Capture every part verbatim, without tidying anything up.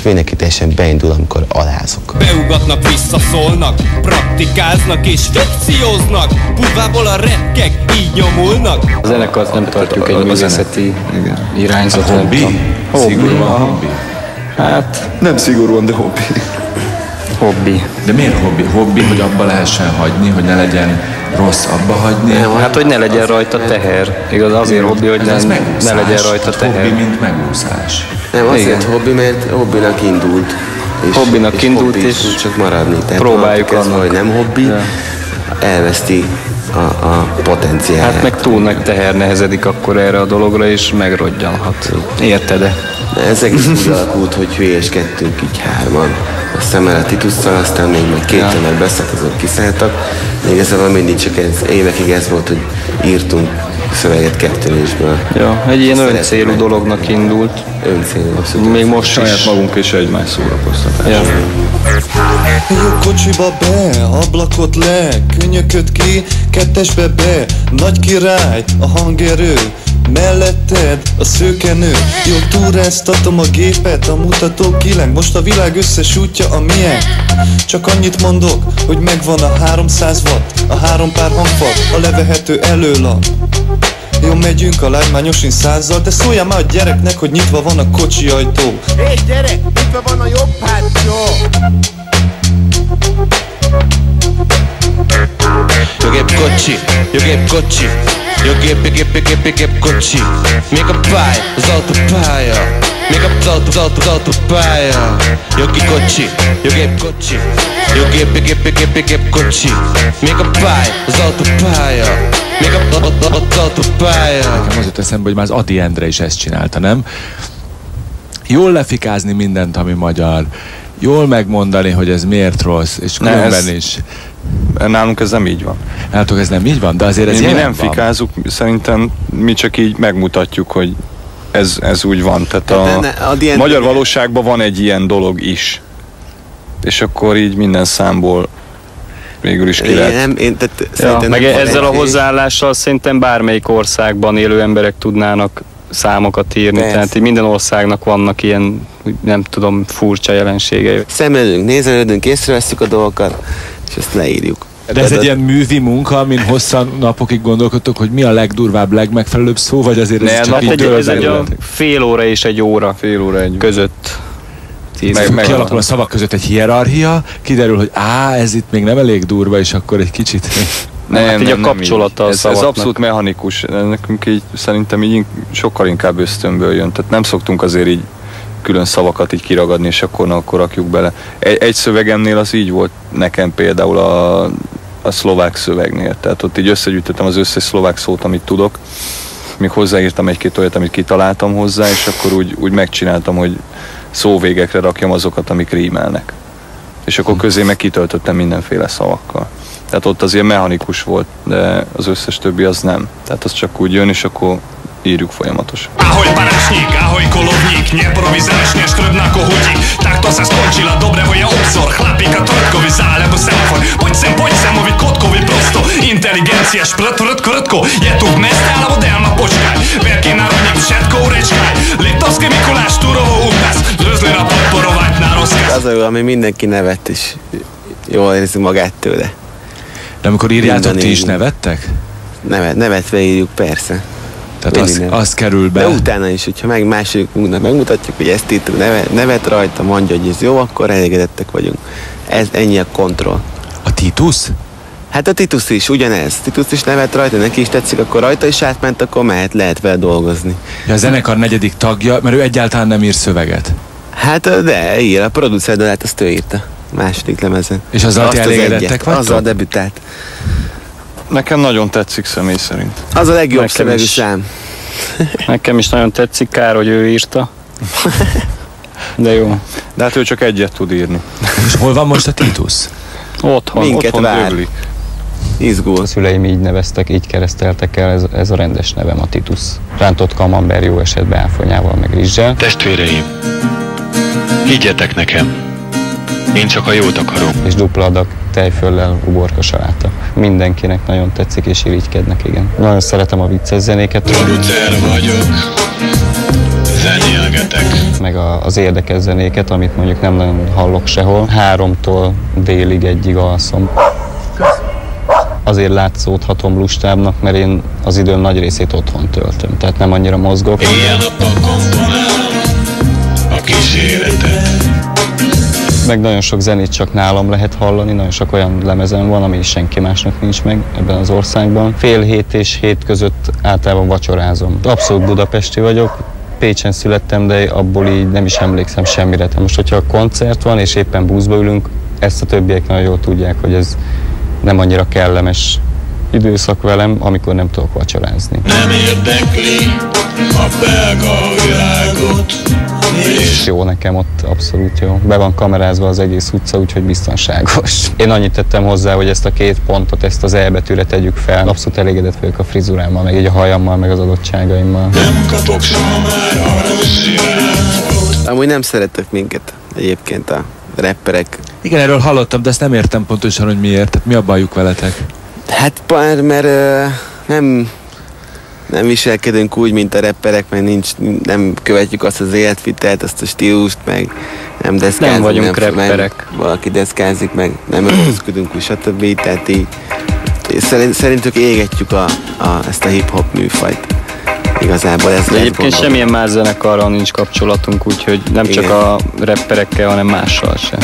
mindenki teljesen beindul, amikor alázok. Beugatnak, visszaszólnak, praktikáznak és fikcióznak, buvából a rekkek így nyomulnak. A zenekart nem tartjuk egy művészeti irányzat. A hobbi? Szigorúan hobbi? Hát... Nem szigorúan, de hobbi. Hobbi. De miért hobbi? Hobbi, hogy abba lehessen hagyni, hogy ne legyen rossz abba hagyni? Nem, hát, hogy ne legyen rajta teher. Igaz, azért hobbi, hogy nem, ne legyen rajta teher. Hobbi, mint megúszás. Nem, azért igen. Hobbi, mert hobbinak indult. És, hobbinak és indult, hobbi és csak maradni. Tehát próbáljuk annak, annak. hogy nem hobbi, ja. elveszti a, a potenciáját. Hát meg túl nagy teher nehezedik akkor erre a dologra, és megrodjanhat. Érted-e? Ez egész úgy alakult, hogy hülyéskedtünk így hárman. Aztán már a Titusszal, aztán még meg két ember ja. beszállt, azok kiszálltak. Még ezzel mindig csak ez, évekig ez volt, hogy írtunk szöveget kettőlésből. Ja, egy ilyen öncélú dolognak indult. Öncélú, abszolút. Még most saját magunk és egymás szórakoztatás. Ja. Jó kocsiba be, ablakot le, könnyököd ki, kettesbe be, nagy király, a hangerő, melletted a szőkenő. Jó túráztatom a gépet, a mutató kileng, most a világ összes útja a milyen. Csak annyit mondok, hogy megvan a háromszáz watt, a három pár hangfal, a levehető előlap. Jó, megyünk a lágymányosin százzal, de szóljál már a gyereknek, hogy nyitva van a kocsi ajtó. Hé hey, gyerek, nyitva van a jobb hátsó. Jó gép kocsi, jó gép kocsi, jó gép, gép, gép, gép kocsi. Még a pálya, az autópálya, még az autó, az autó, az autópálya. Jó gép kocsi, jó gép kocsi, jó gép, gép, gép, gép kocsi. Még a pálya, az autópálya, még az autópálya. Nekem az jut eszembe, hogy már az Adi Endre is ezt csinálta, nem? Jól lefikázni mindent, ami magyar. Jól megmondani, hogy ez miért rossz, és különben is. Nálunk ez nem így van. Nálatok ez nem így van, de azért ez mi, mi nem van. fikázunk, szerintem mi csak így megmutatjuk, hogy ez, ez úgy van. Tehát a, ne, a magyar valóságban van egy ilyen dolog is. És akkor így minden számból végül is ki lehet. Én nem, én, tehát ja, meg ezzel a hozzáállással szerintem bármelyik országban élő emberek tudnának számokat írni. Persze. Tehát minden országnak vannak ilyen, nem tudom, furcsa jelenségei. Szemlélünk, nézelődünk, észreveszünk a dolgokat, és ezt leírjuk. De ez egy ilyen művi munka, amin hosszan napokig gondolkodtok, hogy mi a legdurvább, legmegfelelőbb szó, vagy azért ez ne, csak így egy, ez egy a fél óra és egy óra, fél óra egy között. Meg, meg kialakul a szavak között egy hierarchia, kiderül, hogy á, ez itt még nem elég durva, és akkor egy kicsit... Nem, hát nem, így a kapcsolata a ez, ez abszolút mechanikus, nekünk így szerintem így sokkal inkább ösztönből jön, tehát nem szoktunk azért így külön szavakat így kiragadni, és akkor, na, akkor rakjuk bele. Egy, egy szövegemnél az így volt nekem például a, a szlovák szövegnél, tehát ott így összegyűjtöttem az összes szlovák szót, amit tudok, még hozzáírtam egy-két olyat, amit kitaláltam hozzá, és akkor úgy, úgy megcsináltam, hogy szóvégekre rakjam azokat, amik rímelnek. És akkor közé meg kitöltöttem mindenféle szavakkal. Tehát ott az ilyen mechanikus volt, de az összes többi az nem. Tehát az csak úgy jön, és akkor írjuk folyamatosan. Ahoj barečník, ahoj kolovník, neprovizačne štrbnako hudík. Tak to sa skončila, dobre voja obzor, chlapíka trtkovi zálebo semafor. Poď sem, poď sem, movi kotkovi prosto, inteligencia šprt, vrt, krtko. Je tu v meste, alebo délma počkaj, veľký národník, všetko urečkaj. Liptovský Mikulás, Turovo úkaz, zrözlina podporovať na rozkaz. Az a jó, ami mindenki nevet, és jól érzi magát tőle. De amikor írjátok, ti is nevettek? Nevet, nevetve írjuk, persze. Tehát az, az kerül be. De utána is, hogyha meg második munknak megmutatjuk, hogy ezt írtuk, nevet, nevet rajta, mondja, hogy ez jó, akkor elégedettek vagyunk. Ez ennyi a kontroll. A Titus? Hát a Titus is, ugyanez. Titus is nevet rajta, neki is tetszik, akkor rajta is átment, akkor mehet, lehet vele dolgozni. Ja, a zenekar negyedik tagja, mert ő egyáltalán nem ír szöveget. Hát de ír, a producer dalát azt ő írta. Második lemezen. És azzal ti elégedettek vagytok? Azzal debütált. Nekem nagyon tetszik személy szerint. Az a legjobb szövegű szám. Nekem is nagyon tetszik, kár, hogy ő írta. De jó. De hát ő csak egyet tud írni. És hol van most a Titus? Otthon. Minket otthon vár. döglik. Izgul. A szüleim így neveztek, így kereszteltek el, ez, ez a rendes nevem, a Titus. Rántott kamember, jó esetben áfonyával, meg rizssel. Testvéreim, higgyetek nekem, én csak a jót akarom. És dupla adag tejföllel, uborka saláta. Mindenkinek nagyon tetszik és irigykednek, igen. Nagyon szeretem a vicces zenéket. Producer vagyok, zenélgetek. Meg a, az érdekes zenéket, amit mondjuk nem nagyon hallok sehol. Háromtól délig egyig alszom. Azért látszódhatom lustábbnak, mert én az időm nagy részét otthon töltöm, tehát nem annyira mozgok. Éjjel-nappal komponálom a kíséretet. Meg nagyon sok zenét csak nálam lehet hallani, nagyon sok olyan lemezem van, ami senki másnak nincs meg ebben az országban. Fél hét és hét között általában vacsorázom. Abszolút budapesti vagyok, Pécsen születtem, de abból így nem is emlékszem semmire. Tehát most, hogyha koncert van és éppen buszba ülünk, ezt a többiek nagyon jól tudják, hogy ez nem annyira kellemes időszak velem, amikor nem tudok vacsorázni. Nem érdekli a belga világot. És jó nekem ott, abszolút jó. Be van kamerázva az egész utca, úgyhogy biztonságos. Én annyit tettem hozzá, hogy ezt a két pontot, ezt az E betűre tegyük fel. Abszolút elégedett vagyok a frizurámmal, meg így a hajammal, meg az adottságaimmal. Nem kapok soha már aranyszírámot. Amúgy nem szerettek minket egyébként a rapperek. Igen, erről hallottam, de ezt nem értem pontosan, hogy miért. Tehát mi a bajuk veletek? Hát pár, mert uh, nem, nem viselkedünk úgy, mint a rapperek, meg nincs, nem követjük azt az életvitelt, azt a stílust, meg nem deszkázunk. Nem vagyunk nem, rapperek. Nem, valaki deszkázik, meg nem öltözködünk, úgy stb. Tehát így szerint, szerintük égetjük a, a, ezt a hip-hop műfajt. Igazából ez de egyébként semmilyen más zenekarral nincs kapcsolatunk, úgyhogy nem igen. csak a rapperekkel, hanem mással sem.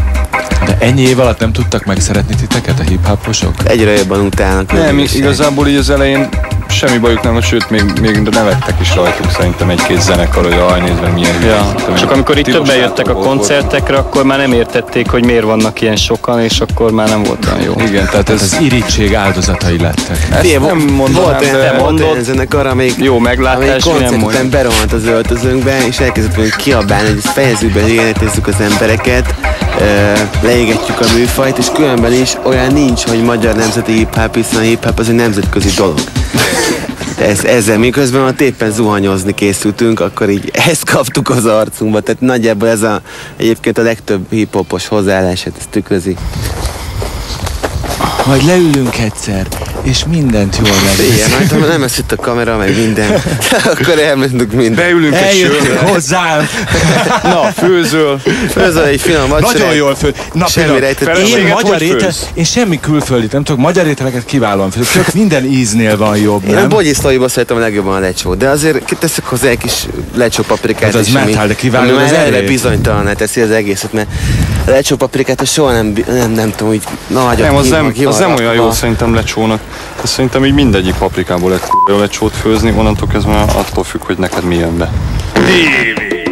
De ennyi év alatt nem tudtak megszeretni titeket a hip-hoposok? Egyre jobban utálnak. Nem, igazából így az elején semmi bajuk nem, sőt még, még nevettek is rajtuk szerintem egy-két zenekar, hogy aj, nézve milyen ja. Csak amikor itt többen jöttek a koncertekre, akkor már nem értették, hogy miért vannak ilyen sokan, és akkor már nem volt olyan jó. Igen, tehát ez az irítség áldozatai lettek. Ezt Fé, nem mondanám, de volt olyan zenekar, amelyik jó meglátás, koncert után berohant az öltözőnkbe, és elkezdett volna kiabálni, hogy ezt fejezzük be, égetezzük az embereket, leégetjük a műfajt, és különben is olyan nincs, hogy magyar nemzeti hip-hop, hiszen a hip-hop az egy nemzetközi dolog. Ez, ezzel miközben ott éppen zuhanyozni készültünk, akkor így ezt kaptuk az arcunkba, tehát nagyjából ez a, egyébként a legtöbb hip-hopos hozzáállását, ez tükrözi. Majd leülünk egyszer, és mindent jól lesz. Igen, majd ha nem lesz itt a kamera, meg minden, akkor elmentünk mindent. Beülünk egy sörre. Hozzám! Na, főzöl. Főzöl egy finom vacsorát. Nagyon jól fő. Na, semmi rejtett. Én magyar étel, én semmi külföldi, nem tudok, magyar ételeket kiválóan főzök. Csak minden íznél van jobb, én nem? Én a bogyiszlóiból szeretem a legjobban a lecsót, de azért teszek hozzá egy kis lecsó paprikát. Az, az metal, de kiváló az erőt. Bizonytalan teszi az egészet, mert a lecsó paprikát soha nem, nem, nem tudom, hogy nagyon nem, az nem, az nem olyan jó szerintem lecsónak. Ez szerintem így mindegyik paprikából lehet jó lecsót főzni, onnantól kezdve attól függ, hogy neked mi jön be. Déli,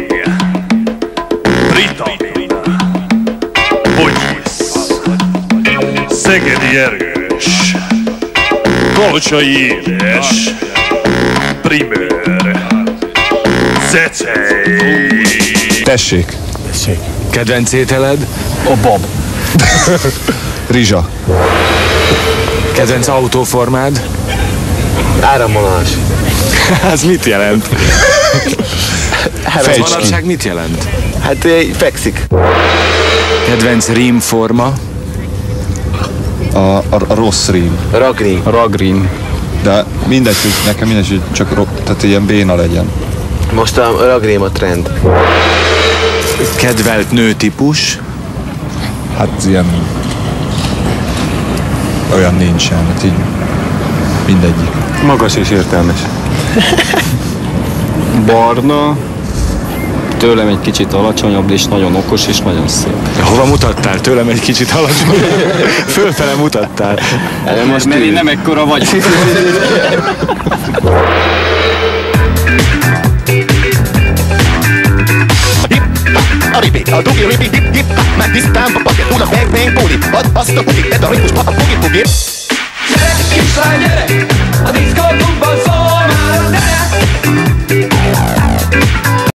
Britannia, Bogyisz, Szegedi erős, Kalocsai édes, Primer, Cecei. Tessék. Tessék. Kedvenc ételed? A bab. Rizsa. Kedvenc autóformád? Áramvonalás. Ez mit jelent? Ez manapság mit jelent? Hát fekszik. Kedvenc rímforma? A, a, a rossz rím. Ragrím. Ragrím. De mindegy, hogy nekem mindegy, hogy csak ro, tehát ilyen béna legyen. Most a ragrím a trend. Kedvelt nőtípus? Hát ilyen olyan nincsen, hát így mindegyik. Magas és értelmes. Barna, tőlem egy kicsit alacsonyabb, és nagyon okos, és nagyon szép. Hova mutattál? Tőlem egy kicsit alacsonyabb. Fölfele mutattál. Most mert én nem ekkora vagy. A repeat, a dugi repeat, hip hip, meg tisztán, a paket, una bang bang, booty, azt a booty, ez a ritmus, a boogie boogie.